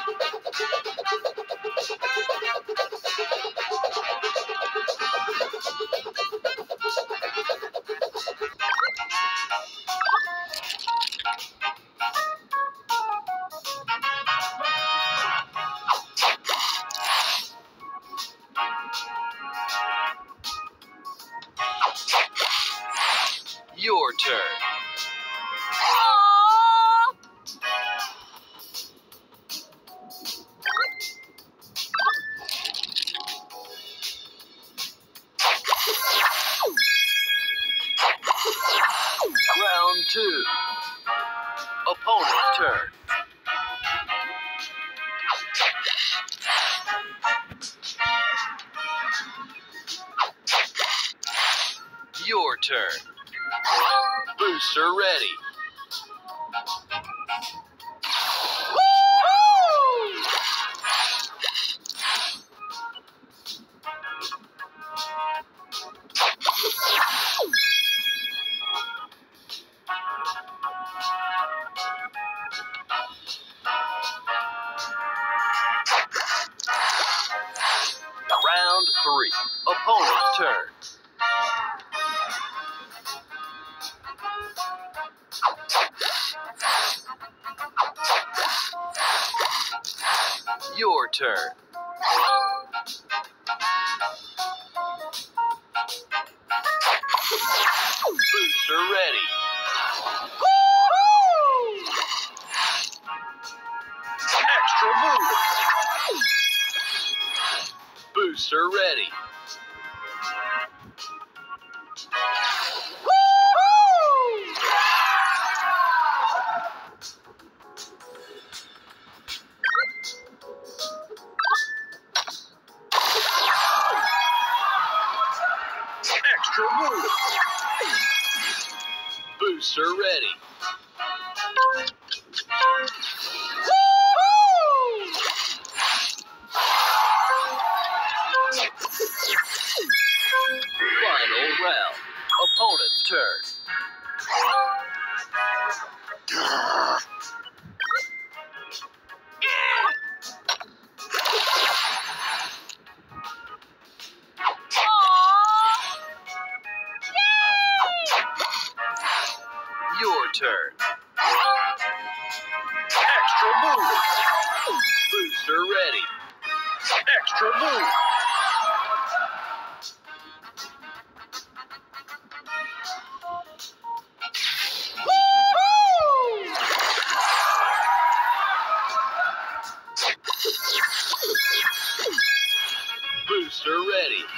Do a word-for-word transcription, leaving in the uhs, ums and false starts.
Your turn. Round two. Opponent's turn. Your turn. Booster ready. Round three. Opponent's turn. Your turn. Booster ready. Extra move. Booster ready. Extra move. Booster ready. Final round. Opponent's turn. Your turn. Extra move. Booster ready. Extra move. Booster ready.